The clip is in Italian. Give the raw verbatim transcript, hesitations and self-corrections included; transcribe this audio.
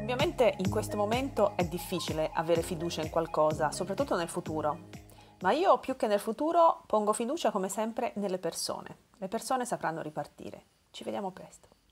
Ovviamente in questo momento è difficile avere fiducia in qualcosa, soprattutto nel futuro, ma io più che nel futuro pongo fiducia come sempre nelle persone. Le persone sapranno ripartire. Ci vediamo presto.